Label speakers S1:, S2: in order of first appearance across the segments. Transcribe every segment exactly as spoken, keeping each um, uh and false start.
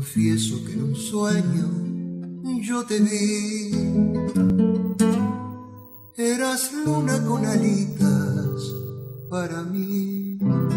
S1: confieso que en un sueño yo te vi. Eras luna con alitas para mí.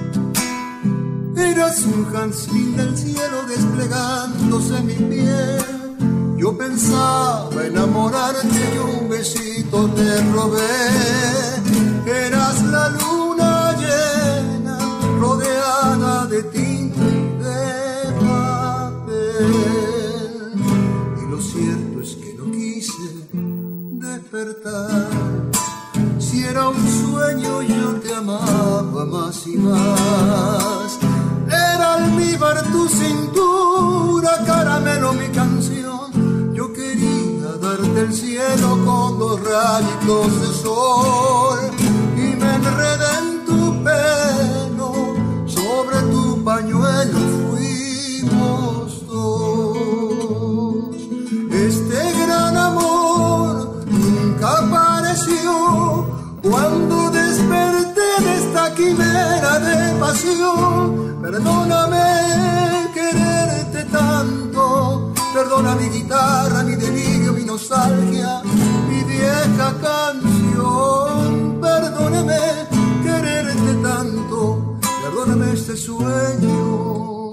S1: Eras un jazmín del cielo desplegándose en mi piel. Yo pensaba enamorarte y un besito te robé. Eras la luna llena rodeada de tinta y de papel. Y lo cierto es que no quise despertar. Si era un sueño yo te amaba más y más. Era almíbar tu cintura, caramelo mi canción. Yo quería darte el cielo con dos rayitos de sol. Y me enredé en tu pelo, sobre tu pañuelo fuimos dos. Este gran amor nunca apareció. Cuando desperté de esta quimera de pasión, perdóname quererte tanto, perdona mi guitarra, mi delirio, mi nostalgia, mi vieja canción. Perdóname quererte tanto, perdóname este sueño,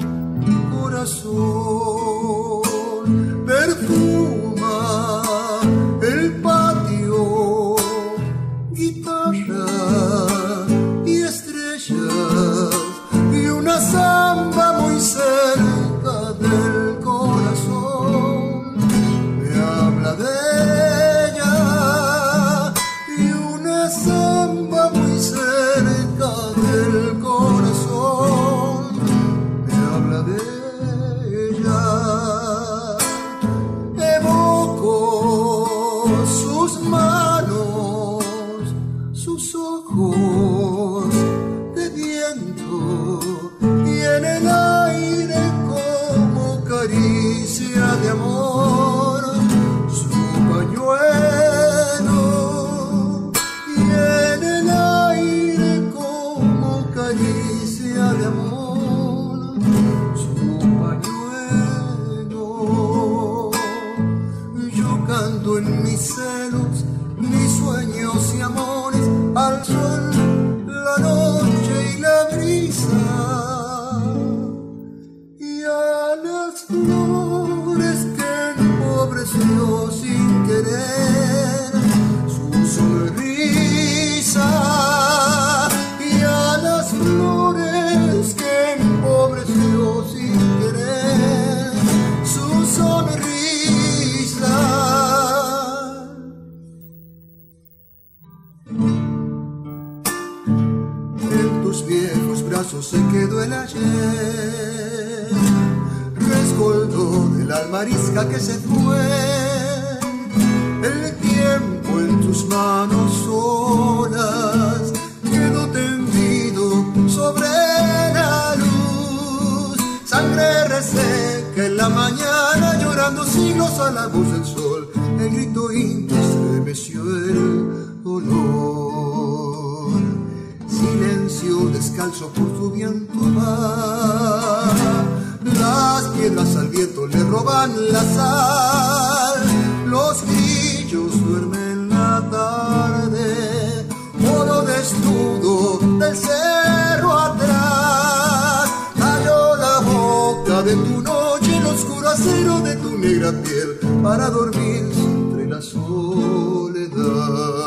S1: corazón. Perfuma el patio, guitarra y estrellas y una samba muy cerca del corazón. Me habla de ella y una samba muy cerca del corazón. Me habla de ella. Evoco sus manos, sus ojos de viento y en el aire como caricia de amor su pañuelo. Y en el aire como caricia de amor su pañuelo. Yo canto en mis celos, mis sueños y amores, al sol, la noche y la brisa, y a las flores que empobreció sin querer su sonrisa, y a las flores que empobreció sin querer su sonrisa. Viejos brazos se quedó el ayer, rescoldo de la almarisca que se fue. El tiempo en tus manos solas quedó tendido sobre la luz. Sangre reseca en la mañana, llorando siglos a la voz del sol. El grito íntimo estremeció el dolor. Silencio descalzo por tu viento va. Las piedras al viento le roban la sal. Los grillos duermen la tarde. Moro desnudo del cerro atrás. Cayó la boca de tu noche, el oscuro acero de tu negra piel, para dormirse entre la soledad.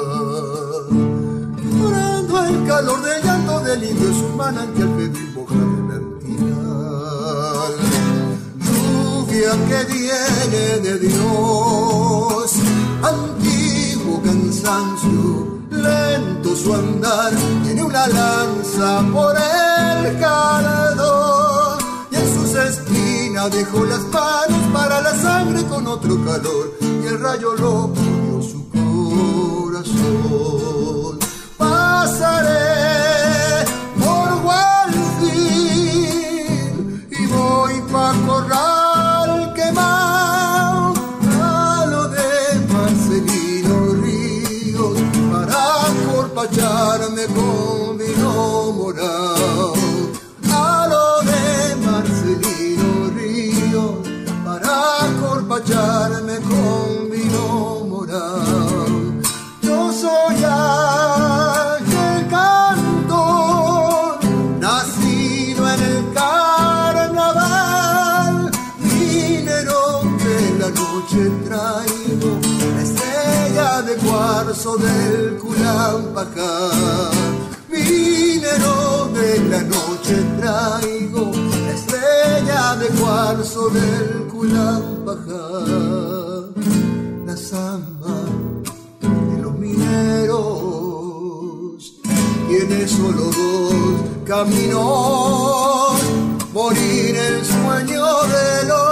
S1: El calor del llanto del indio es un manantial febril, boca de vertical. Lluvia que viene de Dios, antiguo cansancio, lento su andar, tiene una lanza por el calor, y en sus espinas dejó las manos para la sangre con otro calor, y el rayo loco dio su corazón. Pasaré por Gualfil y voy pa' Corral Quemado, a lo de Marcelino Ríos, para corpacharme con vino morado. A lo de Marcelino Ríos, noche traigo la estrella de cuarzo del Culampajá. Minero de la noche traigo la estrella de cuarzo del Culampajá. La samba de los mineros tiene solo dos caminos: morir el sueño de los